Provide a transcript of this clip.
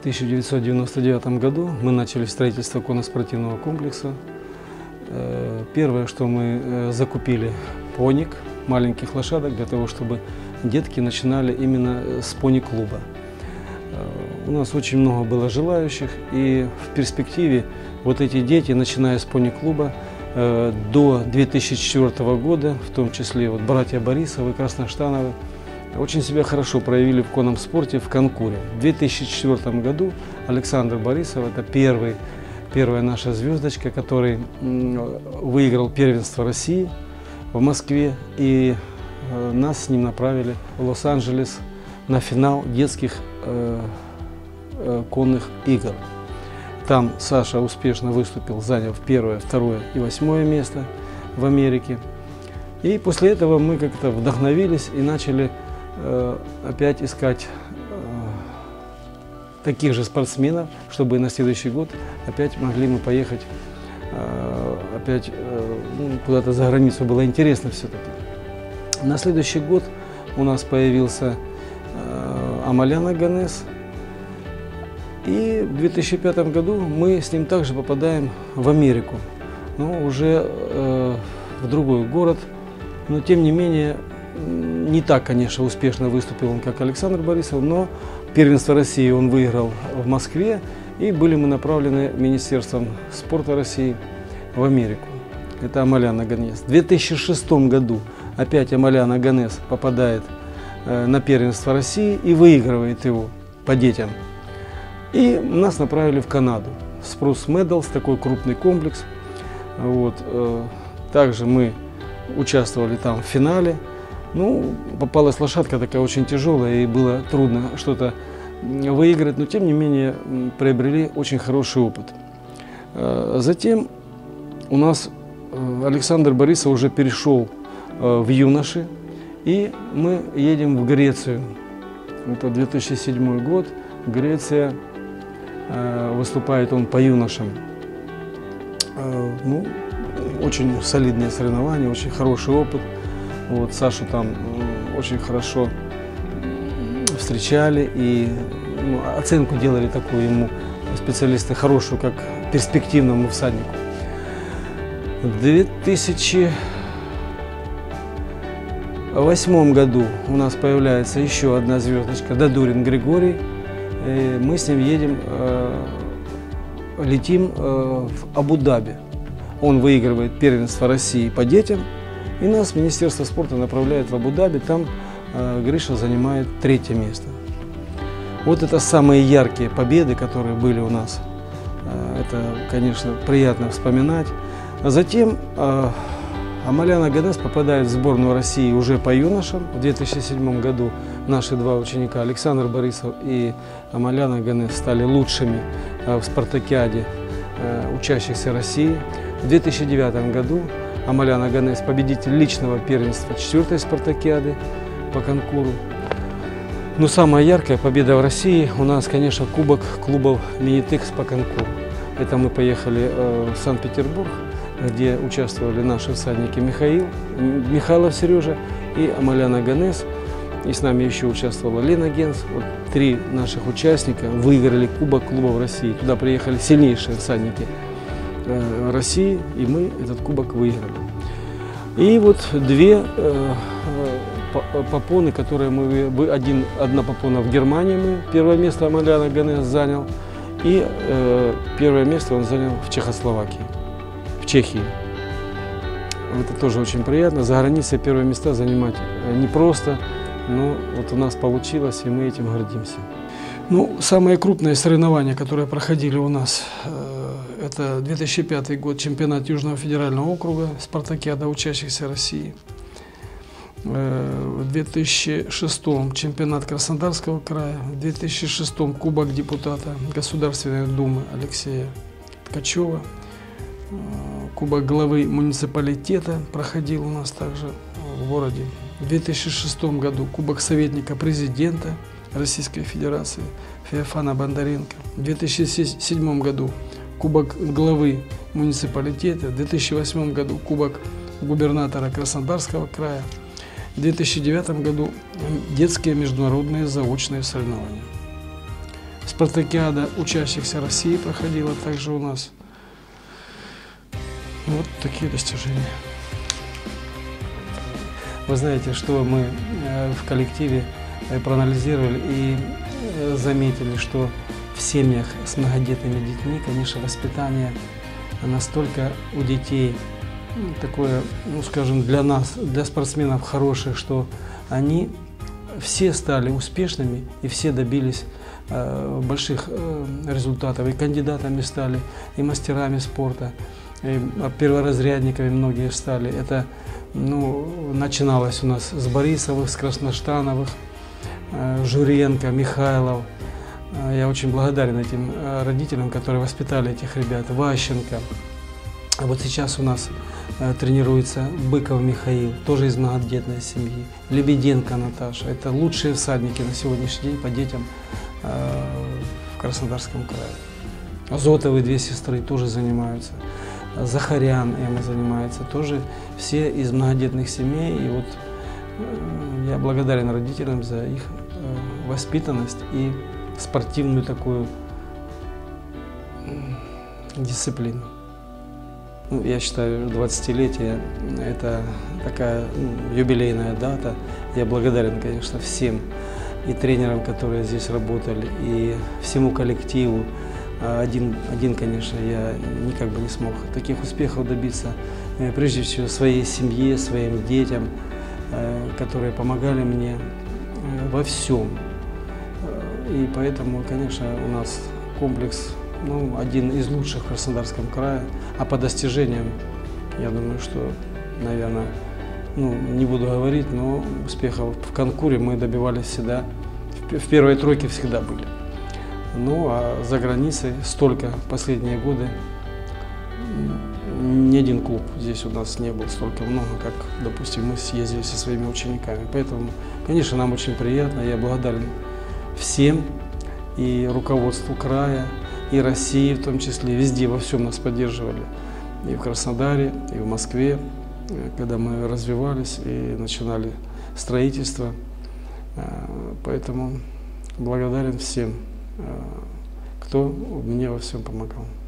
1999 году мы начали строительство конно-спортивного комплекса. Первое, что мы закупили поник, маленьких лошадок, для того, чтобы детки начинали именно с пони-клуба. У нас очень много было желающих, и в перспективе вот эти дети, начиная с пони-клуба, до 2004 года, в том числе вот братья Борисовы и Красноштановы, очень себя хорошо проявили в конном спорте в конкуре. В 2004 году Александр Борисов, это первая наша звездочка, который выиграл первенство России в Москве, и нас с ним направили в Лос-Анджелес на финал детских конных игр. Там Саша успешно выступил, заняв 1-е, 2-е и 8-е место в Америке. И после этого мы как-то вдохновились и начали опять искать таких же спортсменов, чтобы на следующий год опять могли мы поехать опять куда-то за границу. Было интересно все-таки. На следующий год у нас появился Амалян Оганес. И в 2005 году мы с ним также попадаем в Америку, но уже в другой город. Но тем не менее, не так, конечно, успешно выступил он, как Александр Борисов, но первенство России он выиграл в Москве, и были мы направлены Министерством спорта России в Америку. Это Амалян Оганес. В 2006 году опять Амалян Оганес попадает на первенство России и выигрывает его по детям. И нас направили в Канаду. Spruce Meadows, такой крупный комплекс. Вот. Также мы участвовали там в финале. Ну, попалась лошадка такая очень тяжелая, и было трудно что-то выиграть, но тем не менее приобрели очень хороший опыт. Затем у нас Александр Борисов уже перешел в юноши, и мы едем в Грецию. Это 2007 год, Греция. Выступает он по юношам. Ну, очень солидные соревнования, очень хороший опыт. Вот, Сашу там очень хорошо встречали и оценку делали такую ему специалисты хорошую, как перспективному всаднику. В 2008 году у нас появляется еще одна звездочка, Дадурин Григорий. И мы с ним летим в Абу-Даби. Он выигрывает первенство России по детям, и нас Министерство спорта направляет в Абу-Даби. Там Гриша занимает 3-е место. Вот это самые яркие победы, которые были у нас. Это, конечно, приятно вспоминать. А затем Амалян Оганес попадает в сборную России уже по юношам. В 2007 году наши два ученика, Александр Борисов и Амалян Оганес, стали лучшими в спартакиаде учащихся России. В 2009 году Амалян Оганес победитель личного первенства 4-й спартакиады по конкуру. Но самая яркая победа в России у нас, конечно, Кубок клубов Минитекс по конкуру. Это мы поехали в Санкт-Петербург, где участвовали наши всадники Михайлов Сережа и Амалян Оганес. И с нами еще участвовала Лена Генс. Вот 3 наших участника выиграли Кубок клубов России. Туда приехали сильнейшие всадники России, и мы этот кубок выиграли. И вот 2 попоны, которые одна попона в Германии, мы 1-е место Амалян Оганес занял, и 1-е место он занял в Чехословакии. В Чехии. Это тоже очень приятно. За границей 1-е места занимать непросто, но вот у нас получилось, и мы этим гордимся. Ну, самые крупные соревнования, которые проходили у нас, это 2005 год, чемпионат Южного федерального округа, спартакиада учащихся России. В 2006 чемпионат Краснодарского края, в 2006 Кубок депутата Государственной Думы Алексея Ткачева. Кубок главы муниципалитета проходил у нас также в городе. В 2006 году Кубок советника президента Российской Федерации Феофана Бондаренко. В 2007 году Кубок главы муниципалитета. В 2008 году Кубок губернатора Краснодарского края. В 2009 году детские международные заочные соревнования. спартакиада учащихся России проходила также у нас. Вот такие достижения. Вы знаете, что мы в коллективе проанализировали и заметили, что в семьях с многодетными детьми, конечно, воспитание настолько у детей такое, ну скажем, для нас, для спортсменов хорошее, что они все стали успешными и все добились больших результатов. И кандидатами стали, и мастерами спорта, и перворазрядниками многие стали. Это начиналось у нас с Борисовых, с Красноштановых, Журенко, Михайлов. Я очень благодарен этим родителям, которые воспитали этих ребят. Ващенко. А вот сейчас у нас тренируется Быков Михаил, тоже из многодетной семьи. Лебеденко Наташа. Это лучшие всадники на сегодняшний день по детям в Краснодарском крае. Азотовые две сестры тоже занимаются. Захарян Эмма занимается. Тоже все из многодетных семей. И вот я благодарен родителям за их воспитанность и спортивную такую дисциплину. Я считаю, 20-летие – это такая юбилейная дата. Я благодарен, конечно, всем и тренерам, которые здесь работали, и всему коллективу. Один, конечно, я никак бы не смог таких успехов добиться. Прежде всего, своей семье, своим детям, которые помогали мне во всем. И поэтому, конечно, у нас комплекс один из лучших в Краснодарском крае. А по достижениям, я думаю, что, наверное, не буду говорить, но успехов в конкуре мы добивались всегда, в первой тройке всегда были. Ну, а за границей столько последние годы, ни один клуб здесь у нас не был столько много, как, допустим, мы съездили со своими учениками. Поэтому, конечно, нам очень приятно, я благодарен всем, и руководству края, и России в том числе, везде, во всем нас поддерживали. И в Краснодаре, и в Москве, когда мы развивались и начинали строительство. Поэтому благодарен всем, кто мне во всем помогал.